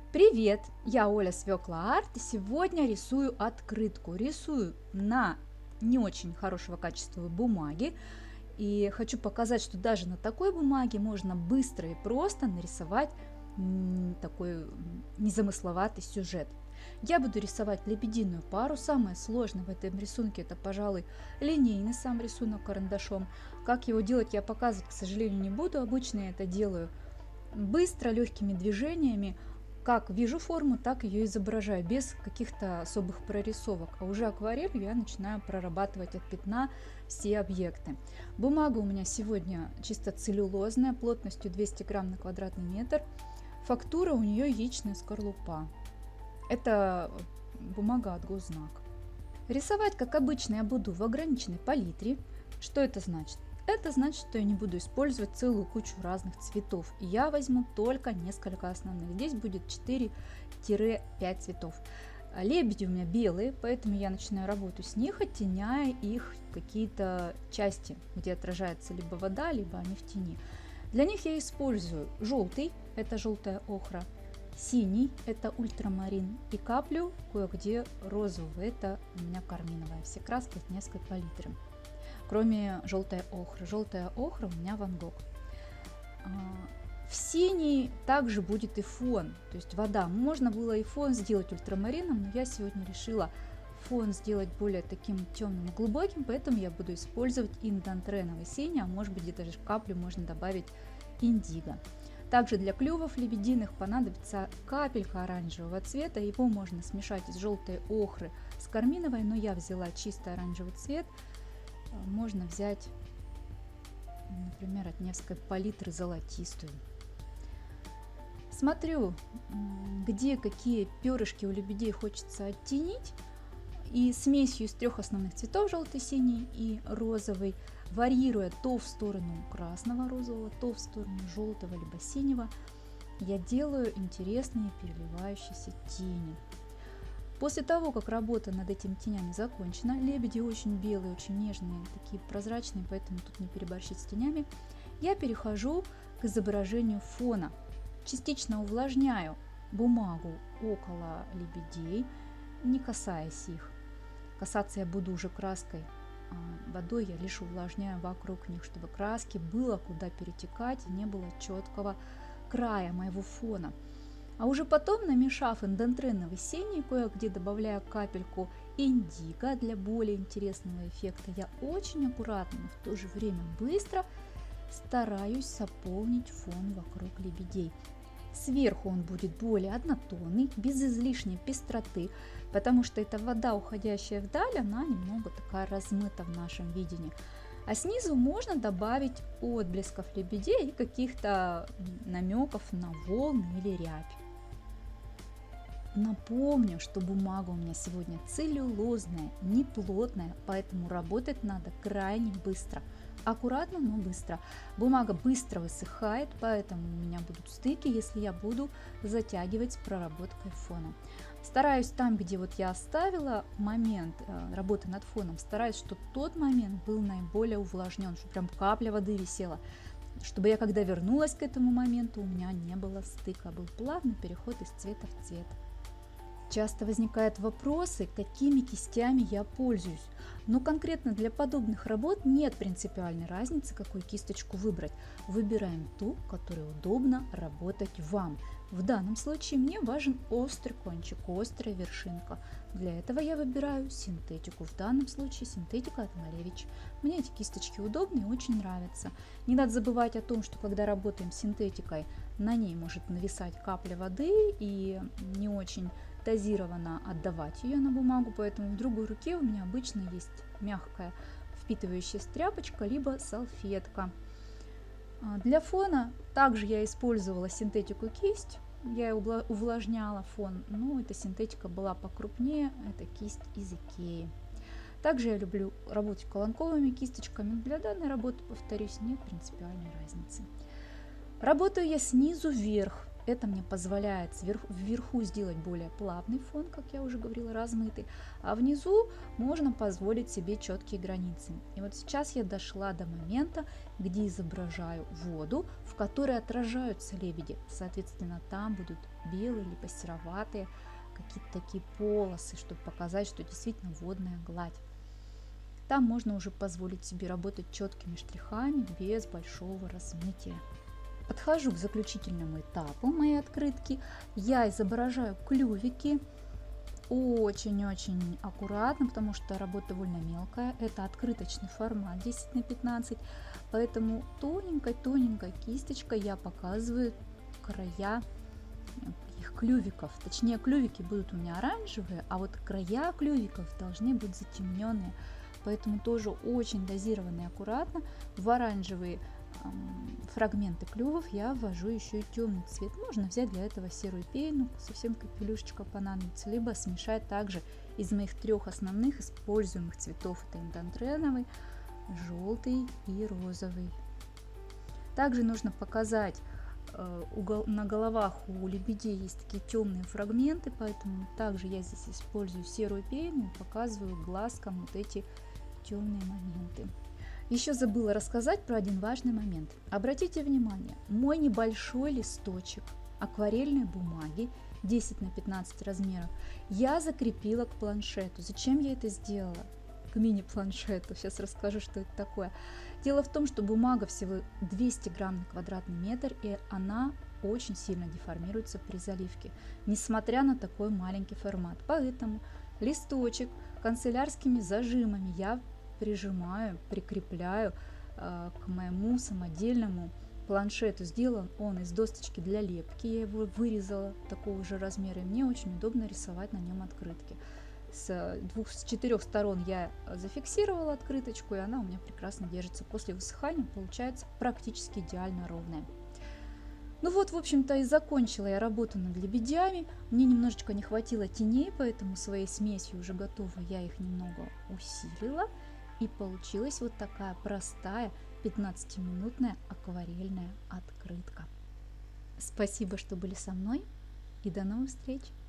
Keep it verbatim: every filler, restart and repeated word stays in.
Привет! Я Оля Свекла Арт, и сегодня рисую открытку. Рисую на не очень хорошего качества бумаги. И хочу показать, что даже на такой бумаге можно быстро и просто нарисовать м, такой м, незамысловатый сюжет. Я буду рисовать лебединую пару. Самое сложное в этом рисунке это, пожалуй, линейный сам рисунок карандашом. Как его делать, я показывать, к сожалению, не буду. Обычно я это делаю быстро, легкими движениями. Как вижу форму, так ее изображаю, без каких-то особых прорисовок. А уже акварелью я начинаю прорабатывать от пятна все объекты. Бумага у меня сегодня чисто целлюлозная, плотностью двести грамм на квадратный метр. Фактура у нее яичная скорлупа. Это бумага от Гознак. Рисовать, как обычно, я буду в ограниченной палитре. Что это значит? Это значит, что я не буду использовать целую кучу разных цветов. И я возьму только несколько основных. Здесь будет четыре-пять цветов. Лебеди у меня белые, поэтому я начинаю работу с них, оттеняя их какие-то части, где отражается либо вода, либо они в тени. Для них я использую желтый, это желтая охра, синий, это ультрамарин, и каплю кое-где розовый, это у меня карминовая. Все краски от несколько палитры. Кроме желтой охры. Желтая охра у меня Ван Гог. В синий также будет и фон, то есть вода. Можно было и фон сделать ультрамарином, но я сегодня решила фон сделать более таким темным и глубоким, поэтому я буду использовать индантреновый синий, а может быть где-то же каплю можно добавить индиго. Также для клювов лебединых понадобится капелька оранжевого цвета, его можно смешать из желтой охры с карминовой, но я взяла чисто оранжевый цвет. Можно взять, например, от Невской палитры золотистую. Смотрю, где какие перышки у лебедей хочется оттенить. И смесью из трех основных цветов, желтый, синий и розовый, варьируя то в сторону красного розового, то в сторону желтого либо синего, я делаю интересные переливающиеся тени. После того, как работа над этими тенями закончена, лебеди очень белые, очень нежные, такие прозрачные, поэтому тут не переборщить с тенями, я перехожу к изображению фона. Частично увлажняю бумагу около лебедей, не касаясь их. Касаться я буду уже краской, а водой я лишь увлажняю вокруг них, чтобы краски было куда перетекать и не было четкого края моего фона. А уже потом, намешав индантреновый синий, кое-где добавляю капельку индиго для более интересного эффекта, я очень аккуратно, но в то же время быстро стараюсь заполнить фон вокруг лебедей. Сверху он будет более однотонный, без излишней пестроты, потому что эта вода, уходящая вдаль, она немного такая размыта в нашем видении. А снизу можно добавить отблесков лебедей и каких-то намеков на волны или рябь. Напомню, что бумага у меня сегодня целлюлозная, не плотная, поэтому работать надо крайне быстро. Аккуратно, но быстро. Бумага быстро высыхает, поэтому у меня будут стыки, если я буду затягивать с проработкой фона. Стараюсь там, где вот я оставила момент э, работы над фоном, стараюсь, чтобы тот момент был наиболее увлажнен, чтобы прям капля воды висела, чтобы я, когда вернулась к этому моменту, у меня не было стыка, был плавный переход из цвета в цвет. Часто возникают вопросы, какими кистями я пользуюсь. Но конкретно для подобных работ нет принципиальной разницы, какую кисточку выбрать. Выбираем ту, которой удобно работать вам. В данном случае мне важен острый кончик, острая вершинка. Для этого я выбираю синтетику. В данном случае синтетика от Малевич. Мне эти кисточки удобны и очень нравятся. Не надо забывать о том, что когда работаем с синтетикой, на ней может нависать капля воды и не очень дозированно отдавать ее на бумагу, поэтому в другой руке у меня обычно есть мягкая впитывающая тряпочка, либо салфетка. Для фона также я использовала синтетику кисть, я увлажняла фон, но эта синтетика была покрупнее, это кисть из Икеи. Также я люблю работать колонковыми кисточками, для данной работы, повторюсь, нет принципиальной разницы. Работаю я снизу вверх. Это мне позволяет сверху, вверху сделать более плавный фон, как я уже говорила, размытый, а внизу можно позволить себе четкие границы. И вот сейчас я дошла до момента, где изображаю воду, в которой отражаются лебеди. Соответственно, там будут белые либо сероватые какие-то такие полосы, чтобы показать, что действительно водная гладь. Там можно уже позволить себе работать четкими штрихами без большого размытия. Подхожу к заключительному этапу моей открытки. Я изображаю клювики очень-очень аккуратно, потому что работа довольно мелкая. Это открыточный формат десять на пятнадцать, поэтому тоненькой-тоненькой кисточкой я показываю края их клювиков. Точнее, клювики будут у меня оранжевые, а вот края клювиков должны быть затемненные. Поэтому тоже очень дозированно и аккуратно в оранжевые фрагменты клювов я ввожу еще и темный цвет. Можно взять для этого серую пену, совсем капелюшечка понадобится, либо смешать также из моих трех основных используемых цветов. Это индантреновый, желтый и розовый. Также нужно показать, на головах у лебедей есть такие темные фрагменты, поэтому также я здесь использую серую пену и показываю глазкам вот эти темные моменты. Еще забыла рассказать про один важный момент. Обратите внимание, мой небольшой листочек акварельной бумаги десять на пятнадцать размеров я закрепила к планшету. Зачем я это сделала? К мини-планшету. Сейчас расскажу, что это такое. Дело в том, что бумага всего двести грамм на квадратный метр, и она очень сильно деформируется при заливке, несмотря на такой маленький формат. Поэтому листочек канцелярскими зажимами я прижимаю, прикрепляю э, к моему самодельному планшету. Сделан он из досточки для лепки, я его вырезала такого же размера, и мне очень удобно рисовать на нем открытки. С двух, с четырех сторон я зафиксировала открыточку, и она у меня прекрасно держится. После высыхания получается практически идеально ровная. Ну вот, в общем-то, и закончила я работу над лебедями. Мне немножечко не хватило теней, поэтому своей смесью уже готова, я их немного усилила. И получилась вот такая простая пятнадцатиминутная акварельная открытка. Спасибо, что были со мной, и до новых встреч!